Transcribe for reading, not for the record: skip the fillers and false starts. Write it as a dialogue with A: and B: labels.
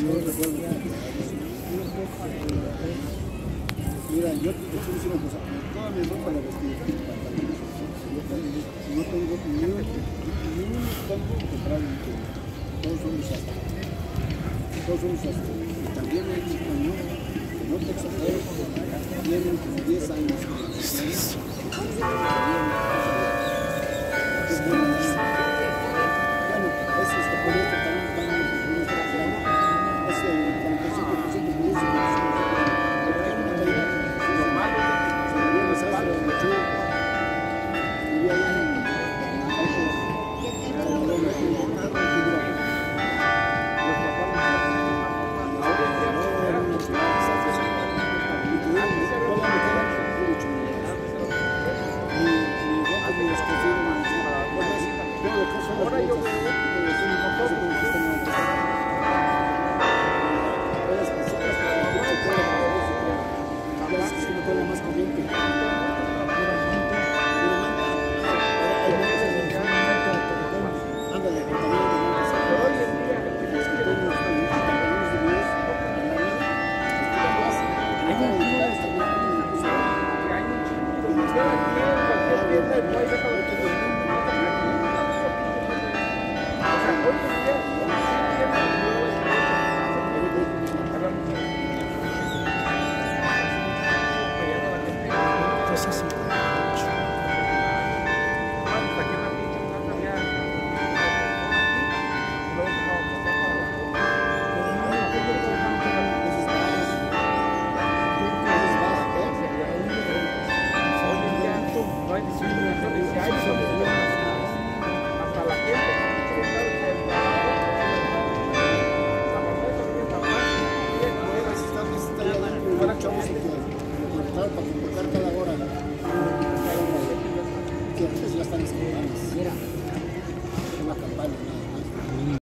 A: Mira, yo te voy a decir una cosa, toda mi ropa la vestí de pantalones. No tengo ni un tanto comprado en tienda. Todos son mis astros. Todos son mis astros. Y también hay un español, que no te exagero, tienen 10 años. Para completar cada hora, que antes ya están escribadas.